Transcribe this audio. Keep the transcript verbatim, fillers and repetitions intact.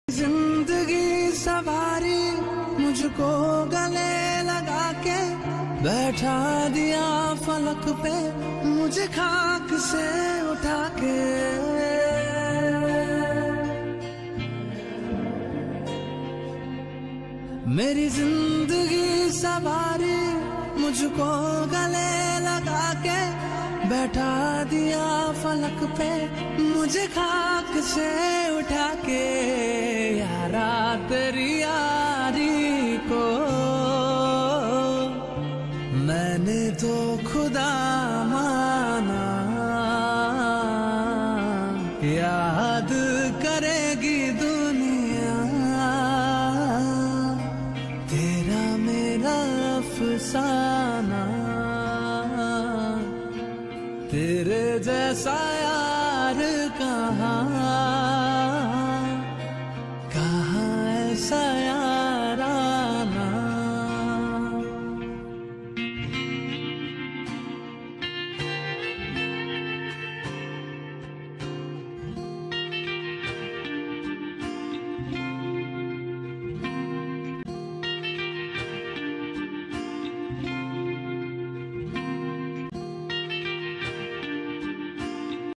जिंदगी सवारी मुझको गले लगा के, बैठा दिया फलक पे मुझे खाक से उठा के। मेरी जिंदगी सवारी मुझको गले लगा के, बैठा दिया फलक पे मुझे खाक से उठा के। यारा तेरी यारी को मैंने तो खुदा माना, याद करेगी दुनिया तेरा मेरा अफसाना। तेरे जैसा